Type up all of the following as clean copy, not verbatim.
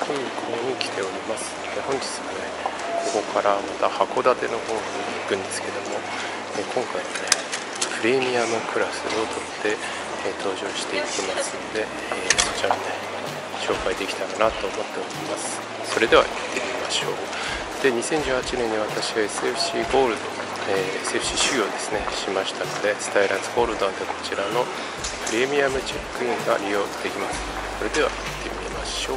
空港に来ております。本日はね、ここからまた函館の方に行くんですけども、今回はね、プレミアムクラスを取って、登場していきますので、そちらをね、紹介できたらなと思っております。それでは行ってみましょう。で、2018年に私は SFC ゴールド、SFC 修行ですね、しましたので、スタイランズゴールドでこちらのプレミアムチェックインが利用できます。それでは行ってみましょう。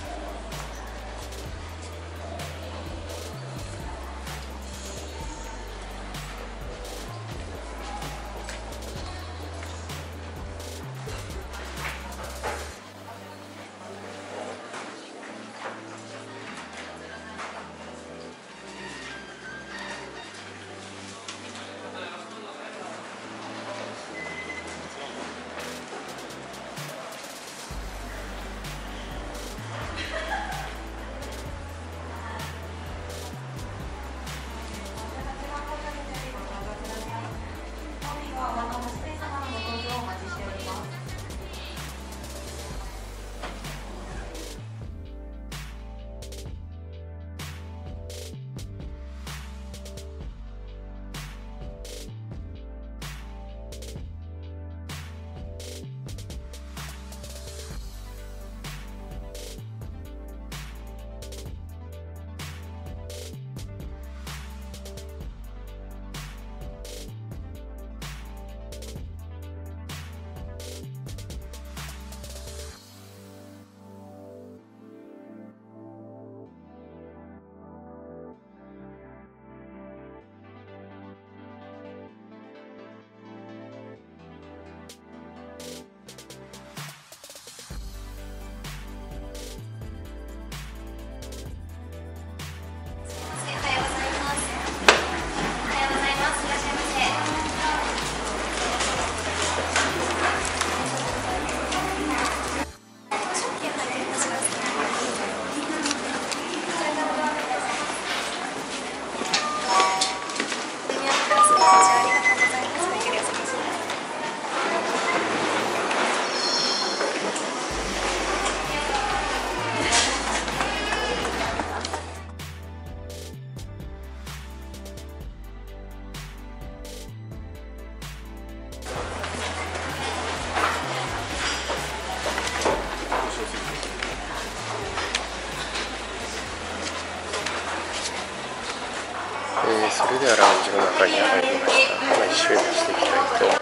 それではラウンジの中に入りました。一周していきたいと思います。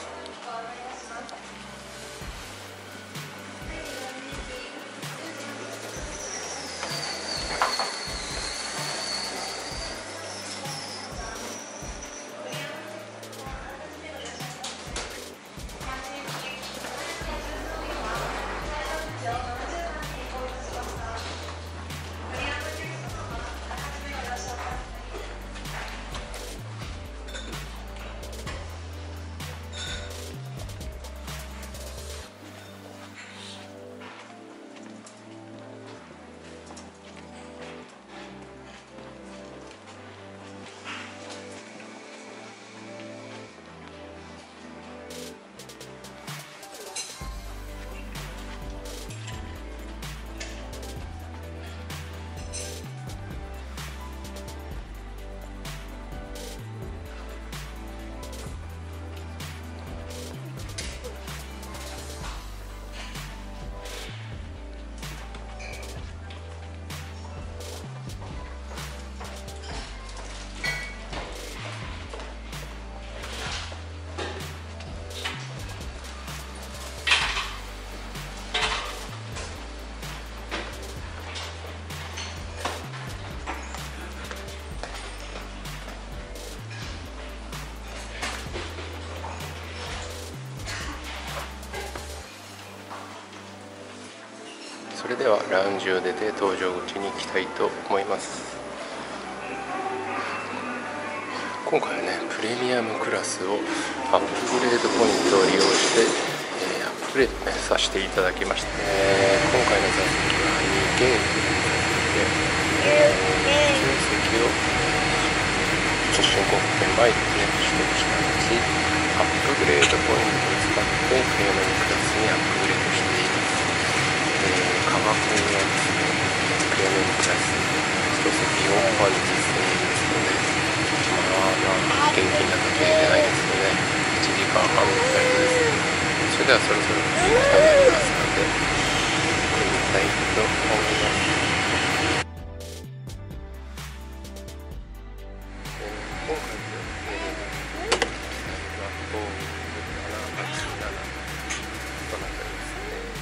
それではラウンジを出て搭乗口に行きたいと思います。今回はね、プレミアムクラスをアップグレードポイントを利用して、アップグレード、ね、させていただきました。今回の座席は2ゲームで、席を出身国券前に、ね、取得した後、アップグレードポイントを使ってプレミアムクラスにアップグレードしています。価格はですね、 プレミアムクラス1席4万2000円ですので、現金だと切れてないですので、1時間半のフライトです。それではそろそろいい時間になりますので、行ってみたいと思います。今回の機体はボーイング787となっておりますね。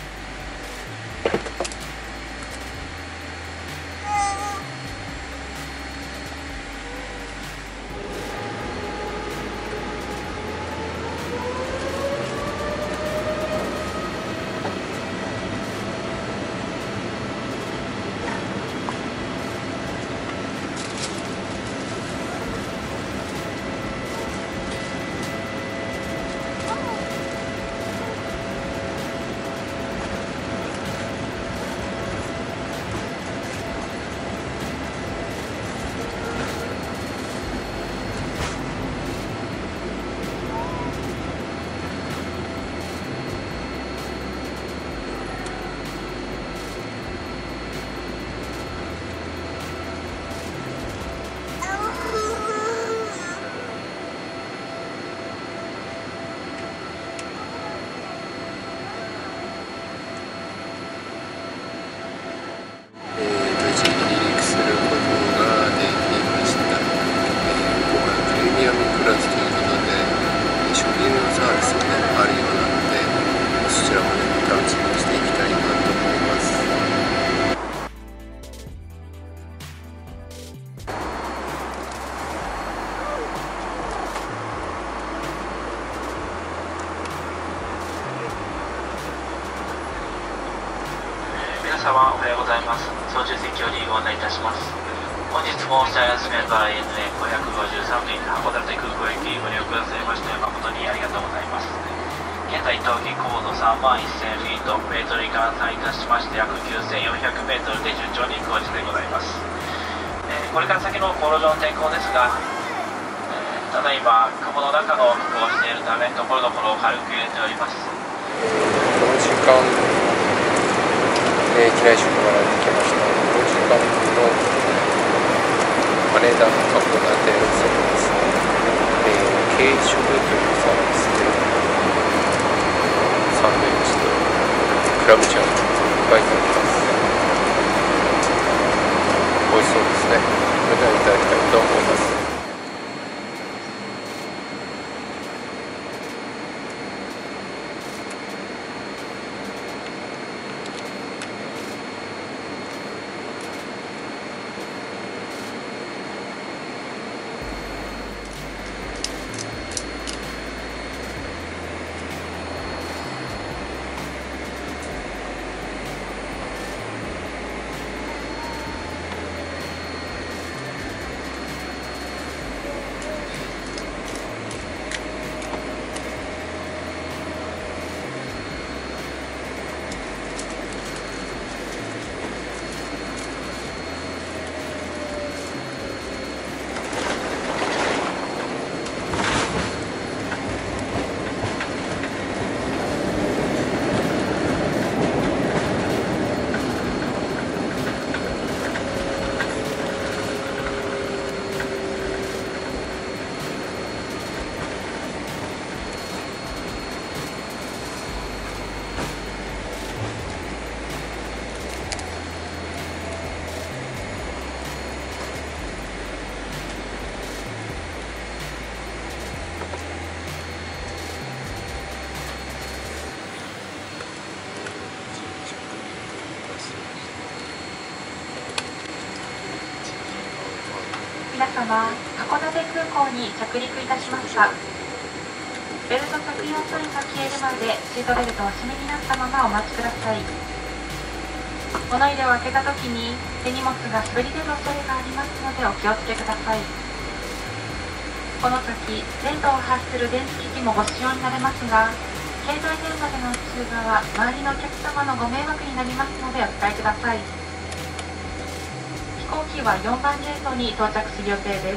皆様おはようございます。操縦席よりご案内いたします。本日もスタイラスメンバー ANA553 便函館空港行きご利用くださいまして誠にありがとうございます。現在当機高度3万1000フィート、メートルに換算いたしまして約9400メートルで順調に飛行中でございます。これから先の航路上の天候ですが、ただいま雲の中の飛行をしているためところどころ軽く揺れております。 この時間機内食ができました。この時間の羽田函館路線です。軽食というサービスでサンドイッチとクラムチャウダーがいただきます。美味しそうですね。それではいただきたいと思います。 皆様、函館空港に着陸いたしました。ベルト着用サインが消えるまでシートベルトを締めになったままお待ちください。物入れを開けた時に手荷物が滑り出る恐れがありますのでお気をつけください。この時、電動を発する電子機器もご使用になれますが、携帯電話での通話は周りのお客様のご迷惑になりますのでお控えください。飛行機は4番ゲートに到着する予定です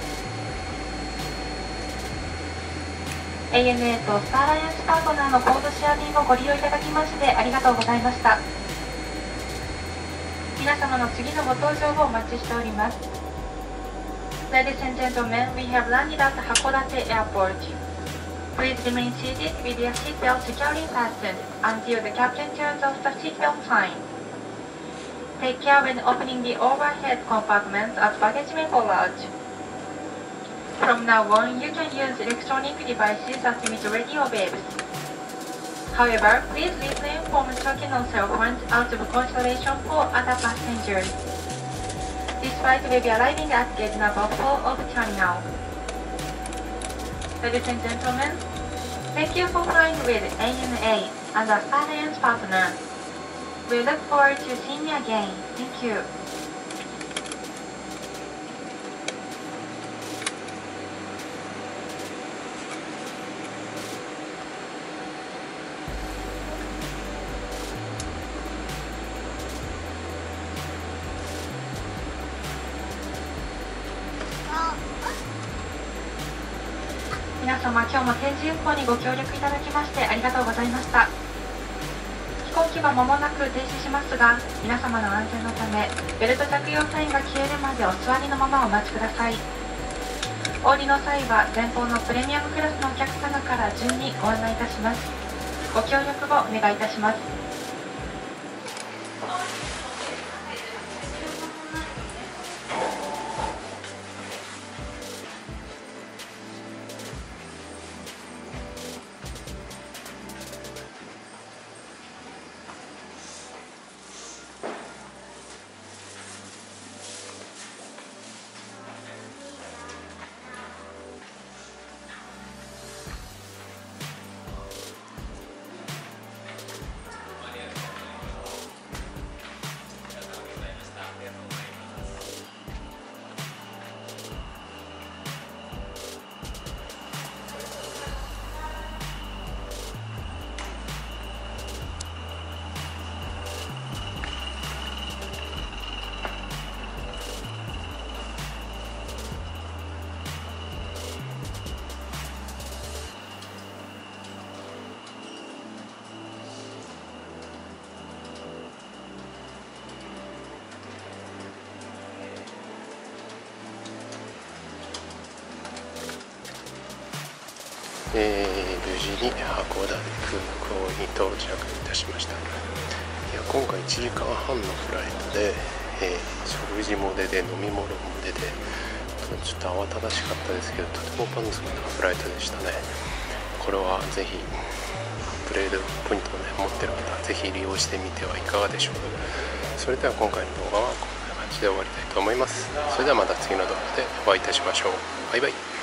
。ANA とスターアライアンスパートナーのコードシェア便をご利用いただきましてありがとうございました。 皆様の次のご搭乗をお待ちしております。Ladies and gentlemen, we have landed at Hakodate Airport. Please remain seated with your seatbelt securely fastened until the captain turns off the seatbelt sign. Take care when opening the overhead compartments at baggage meko lodge. From now on, you can use electronic devices that emit radio waves. However, please refrain from talking on cell phones out of consideration for other passengers. This flight will be arriving at gate number 4 of terminal. Ladies and gentlemen, thank you for flying with ANA and our Alliance partner. We look forward to seeing you again. Thank you. 皆様、今日も定時運行にご協力いただきましてありがとうございました。飛行機は間もなく停止しますが、皆様の安全のためベルト着用サインが消えるまでお座りのままお待ちください。お降りの際は前方のプレミアムクラスのお客様から順にご案内いたします。ご協力をお願いいたします。 無事に函館空港に到着いたしました。いや、今回1時間半のフライトで、食事も出て飲み物も出てちょっと慌ただしかったですけど、とても満足なフライトでしたね。これはぜひアップグレードポイントを、持ってる方はぜひ利用してみてはいかがでしょうか。それでは今回の動画はこんな感じで終わりたいと思います。それではまた次の動画でお会いいたしましょう。バイバイ。